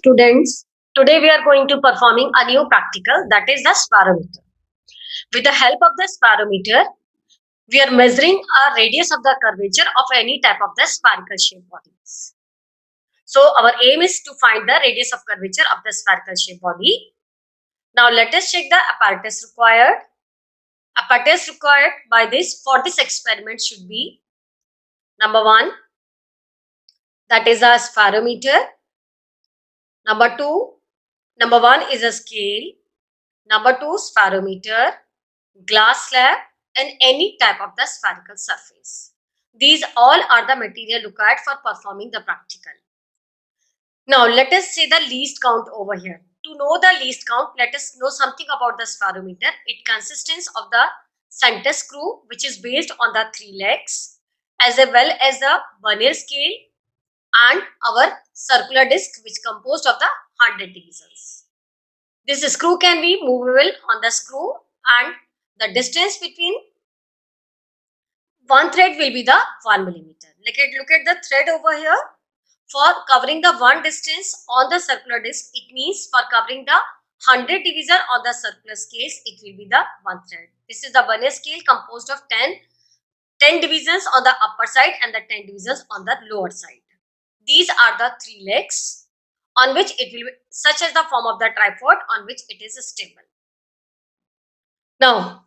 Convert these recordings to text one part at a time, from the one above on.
students. Today we are going to performing a new practical, that is the spirometer. With the help of the spirometer, we are measuring a radius of the curvature of any type of the spherical shape bodies. So our aim is to find the radius of curvature of the spherical shape body. Now let us check the apparatus required. Apparatus required by this for this experiment should be number 1, that is a spirometer. Number 1 is a scale. Number 2, spirometer, glass slab, and any type of the spherical surface. These all are the material required for performing the practical. Now let us see the least count over here. To know the least count, let us know something about the spirometer. It consists of the center screw, which is based on the 3 legs, as well as the vernier scale and our circular disc, which composed of the 100 divisions. This screw can be movable on the screw, and the distance between one thread will be the 1 millimeter. Look at the thread over here. For covering the one distance on the circular disc, it means for covering the 100 division on the circular scales, it will be the 1 thread. This is the vernier scale composed of 10 divisions on the upper side and the 10 divisions on the lower side. These are the 3 legs on which it will be, such as the form of the tripod on which it is stable. Now,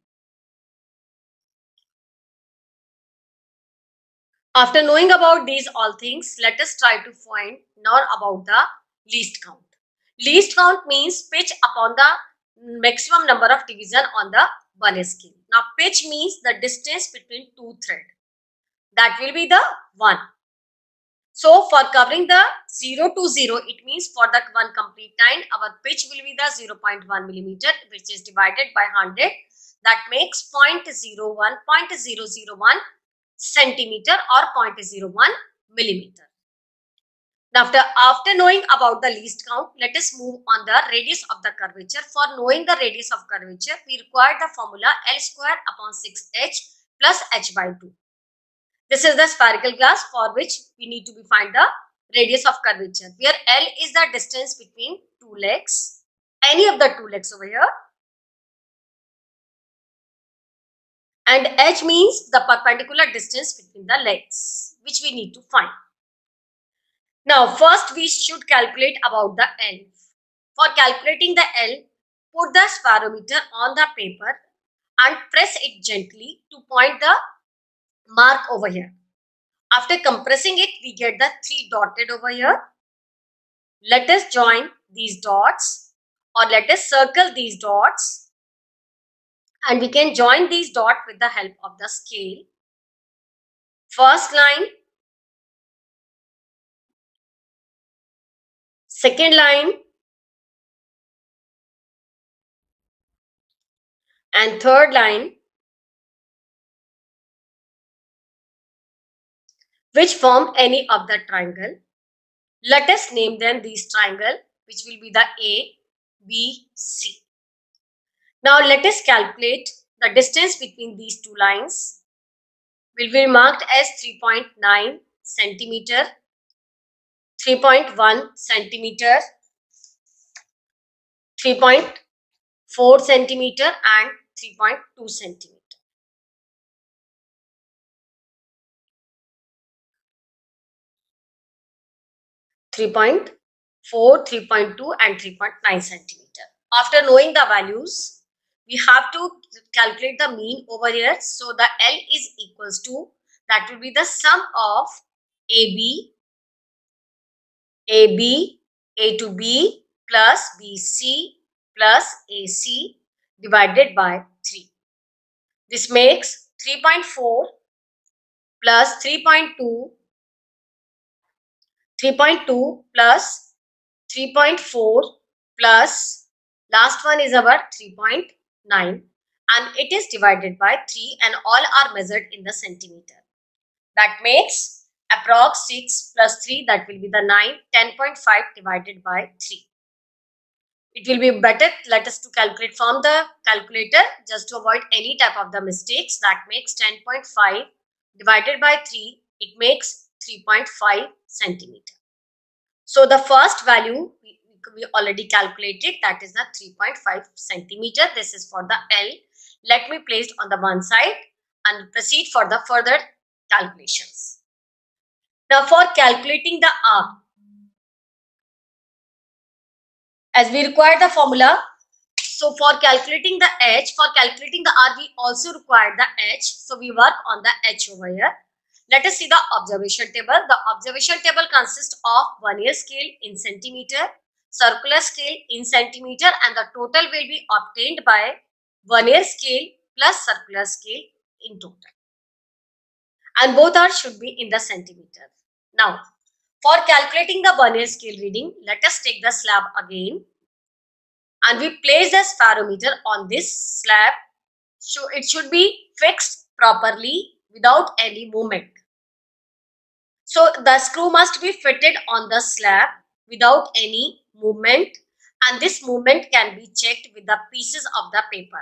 after knowing about these all things, let us try to find now about the least count. Least count means pitch upon the maximum number of division on the vernier scale. Now, pitch means the distance between 2 threads. That will be the 1. So, for covering the 0 to 0, it means for the one complete line, our pitch will be the 0.1 millimeter, which is divided by 100. That makes 0.01 centimeter or 0.01 millimeter. Now, after knowing about the least count, let us move on the radius of the curvature. For knowing the radius of curvature, we require the formula L square upon 6h plus h by 2. This is the spherical glass for which we need to find the radius of curvature, where L is the distance between 2 legs, any of the 2 legs over here, and h means the perpendicular distance between the legs, which we need to find. Now, first we should calculate about the L. For calculating the L, put the spirometer on the paper and press it gently to point the mark over here. After compressing it, we get the 3 dotted over here. Let us join these dots, or let us circle these dots, and we can join these dots with the help of the scale. First line, second line, and third line, which form any of the triangle. Let us name them these triangle, which will be the A, B, C. Now let us calculate the distance between these 2 lines. Will be marked as 3.9 centimeter, 3.1 centimeter, 3.4 centimeter and 3.2 centimeter. 3.4, 3.2 and 3.9 centimeter. After knowing the values, we have to calculate the mean over here. So the L is equals to, that will be the sum of AB, A to B plus BC plus AC divided by 3. This makes 3.4 plus 3.2 plus 3.4 plus last one is our 3.9, and it is divided by 3, and all are measured in the centimeter. That makes approx 6 plus 3, that will be the 9, 10.5 divided by 3. It will be better, let us to calculate from the calculator just to avoid any type of the mistakes. That makes 10.5 divided by 3, it makes 3.5 centimeter. So the first value we already calculated, that is the 3.5 centimeter. This is for the L. Let me place it on the one side and proceed for the further calculations. Now for calculating the R, as we require the formula, so for calculating the H, for calculating the R, we also require the H. So we work on the H over here. Let us see the observation table. The observation table consists of vernier scale in centimeter, circular scale in centimeter, and the total will be obtained by vernier scale plus circular scale in total. And both are should be in the centimeter. Now, for calculating the vernier scale reading, let us take the slab again. And we place the spirometer on this slab. So it should be fixed properly without any movement. So the screw must be fitted on the slab without any movement, and this movement can be checked with the pieces of the paper.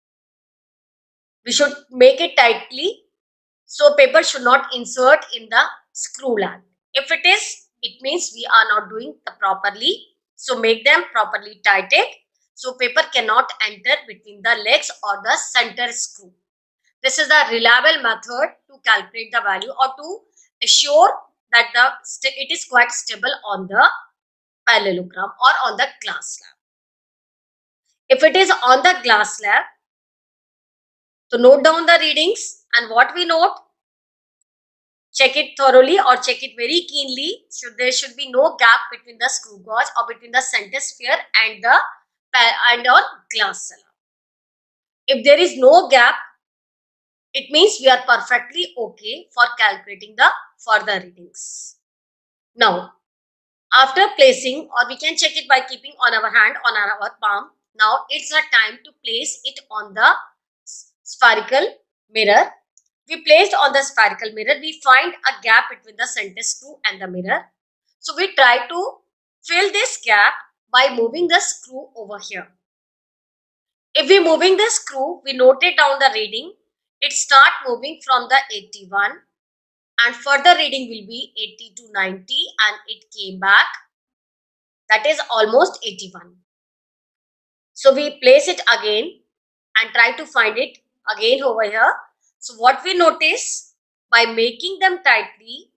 We should make it tightly, so paper should not insert in the screw line. If it is, it means we are not doing the properly. So make them properly tighted, so paper cannot enter between the legs or the center screw. This is a reliable method to calculate the value or to assure that it is quite stable on the parallelogram or on the glass slab. If it is on the glass slab, to note down the readings, and what we note, check it thoroughly or check it very keenly. There should be no gap between the screw gauge or between the center sphere and our glass slab. If there is no gap, it means we are perfectly okay for calculating the further readings. Now, after placing, or we can check it by keeping on our hand, on our palm. Now, it's the time to place it on the spherical mirror. We placed on the spherical mirror, we find a gap between the center screw and the mirror. So, we try to fill this gap by moving the screw over here. If we moving the screw, we noted down the reading. It start moving from the 81 and further reading will be 80 to 90 and it came back. That is almost 81. So we place it again and try to find it again over here. So what we notice, by making them tightly,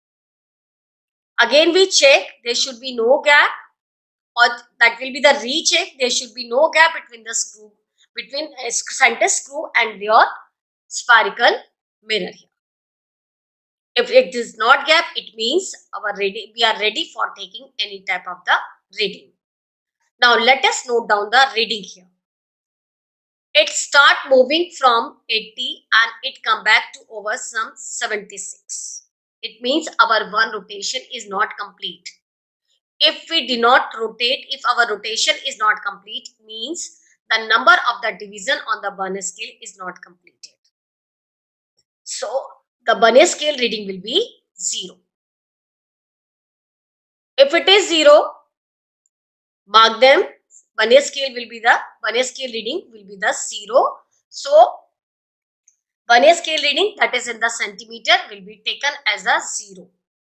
again we check there should be no gap, or that will be the recheck. There should be no gap between the screw, between a center screw and your spherical mirror here. If it is not gap, it means we are ready for taking any type of the reading. Now let us note down the reading here. It start moving from 80 and it come back to over some 76. It means our one rotation is not complete. If we do not rotate, if our rotation is not complete, means the number of the division on the vernier scale is not completed. So the vernier scale reading will be 0. If it is 0, mark them. Vernier scale reading will be the 0. So vernier scale reading, that is in the centimeter, will be taken as a 0.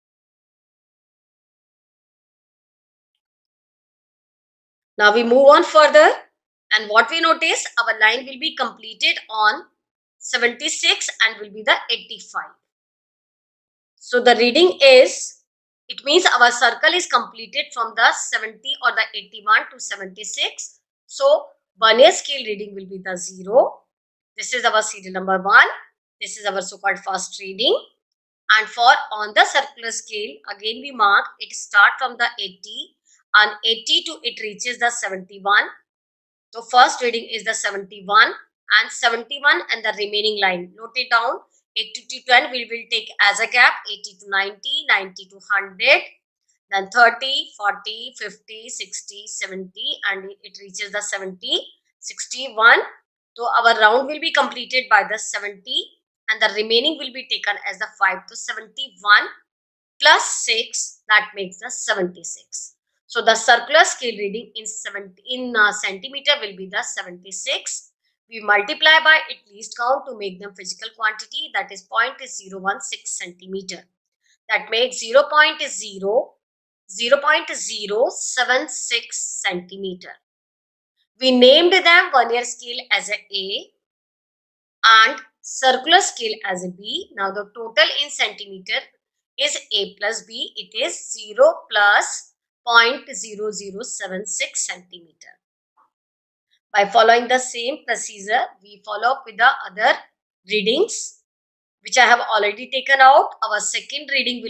Now we move on further, and what we notice, our line will be completed on 76 and will be the 85. So the reading is, it means our circle is completed from the 70 or the 81 to 76. So vernier scale reading will be the 0. This is our serial number 1. This is our so-called first reading. And for on the circular scale, again we mark it start from the 80 and 80 to it reaches the 71. So first reading is the 71 and 71 and the remaining line. Note it down. 80 to 10 we will take as a gap, 80 to 90, 90 to 100, then 30, 40, 50, 60, 70 and it reaches the 70, 61. So our round will be completed by the 70 and the remaining will be taken as the 5 to 71 plus 6, that makes the 76. So the circular scale reading in centimeter will be the 76. We multiply by at least count to make them physical quantity, that is 0.016 centimeter. That makes 0.0 0.076 centimeter. We named them vernier scale as a A and circular scale as a B. Now the total in centimeter is A plus B. It is 0 plus 0.0076 centimeter. By following the same procedure, we follow up with the other readings which I have already taken out. Our second reading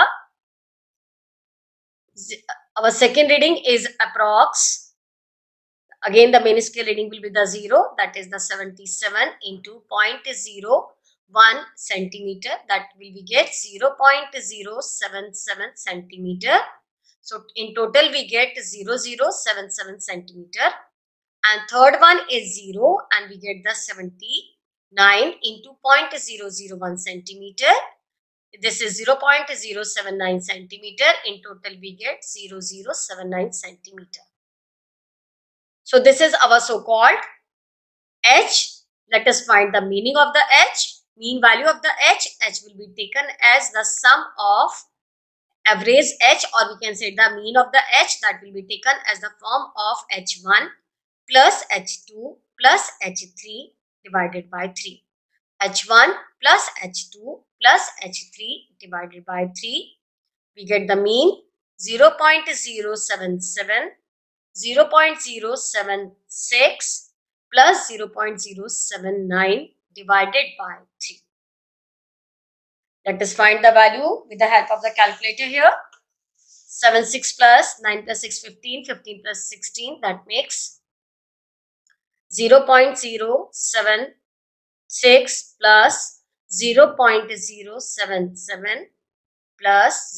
is approx. Again, the main scale reading will be the 0, that is the 77 into 0.01 centimeter. That will be get 0.077 centimeter. So in total we get 0.077 centimeter. And third one is 0 and we get the 79 into 0.001 centimeter. This is 0.079 centimeter. In total we get 0.079 centimeter. So this is our so-called H. Let us find the meaning of the H. Mean value of the H. H will be taken as the sum of average H, or we can say the mean of the H, that will be taken as the form of H1 plus H2 plus H3 divided by 3. H1 plus H2 plus H3 divided by 3. We get the mean 0.077, 0.076 plus 0.079 divided by 3. Let us find the value with the help of the calculator here. 7 6 plus 9 plus 6 15, 15 plus 16, that makes 0.076 plus 0.077 plus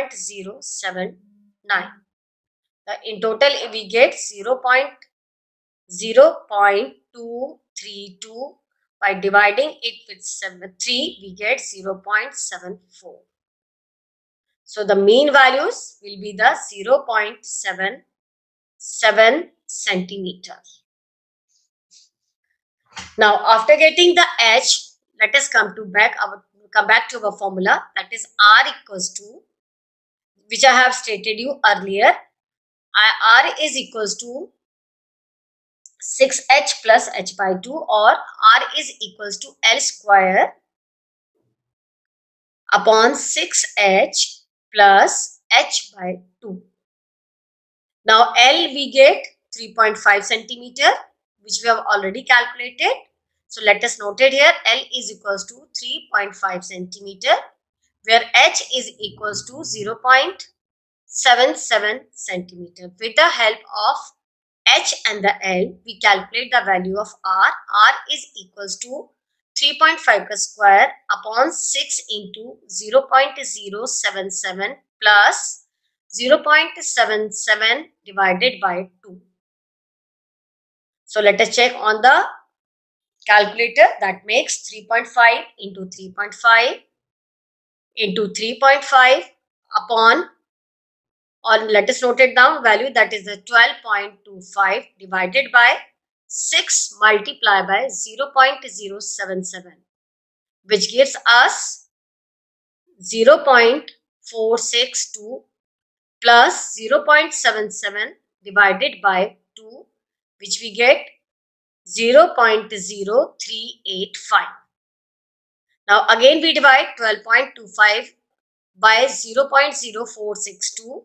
0.079. In total we get 0.232. By dividing it with 3, we get 0.74. So the mean values will be the 0.77 centimeter. Now after getting the H, let us come back to our formula, that is R equals to, which I have stated you earlier. R is equals to 6H plus H by 2, or R is equals to L square upon 6H plus H by 2. Now L we get 3.5 centimeter, which we have already calculated. So let us note it here. L is equals to 3.5 centimeter, where H is equals to 0.77 centimeter. With the help of H and the L, we calculate the value of R. R is equals to 3.5 square upon 6 into 0.077 plus 0.77 divided by 2. So let us check on the calculator. That makes 3.5 into 3.5 into 3.5 upon, or let us note it down, value, that is the 12.25 divided by 6 multiplied by 0.077, which gives us 0.462 plus 0.77 divided by 2, which we get 0.0385. Now again we divide 12.25 by 0.0462.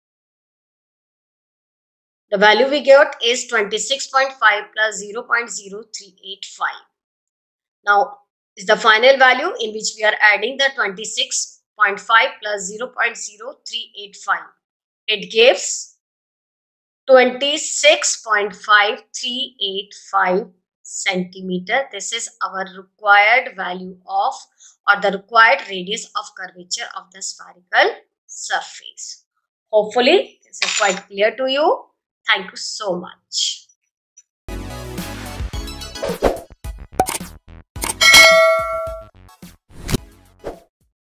The value we get is 26.5 plus 0.0385. Now is the final value in which we are adding the 26.5 plus 0.0385. It gives 26.5385 centimeter. This is our required value of, or the required radius of curvature of the spherical surface. Hopefully this is quite clear to you. Thank you so much.